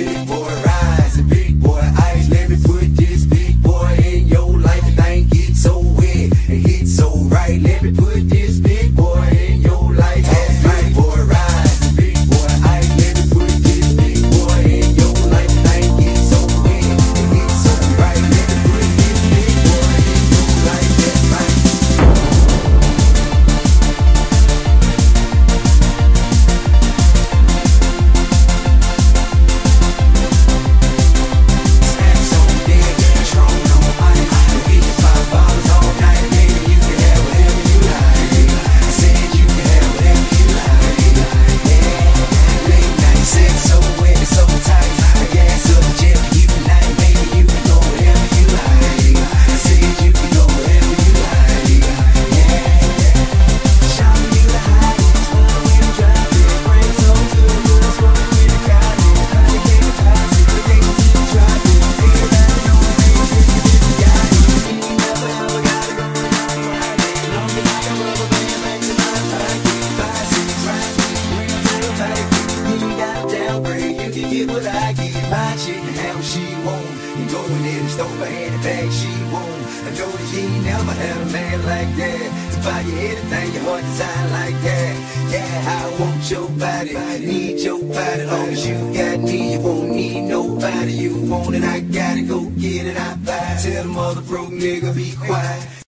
big boy rise and big boy ice. Let me put this big boy in your life. The thing gets so wet and hits so right. Let me put this big boy in your life. Big boy rise and big boy ice. Let me put this big boy in your life. The thing gets so wet and hits so right. Let me put this big boy in your life. That's right. What I get, my chicken how she want. And go in there and stole her hand and bag she want. I know that you ain't never had a man like that to buy you anything your heart design like that. Yeah, I want your body, need your body. Long as you got me, you won't need nobody. You want it, I got it, go get it, I buy it. Tell the mother broke nigga be quiet.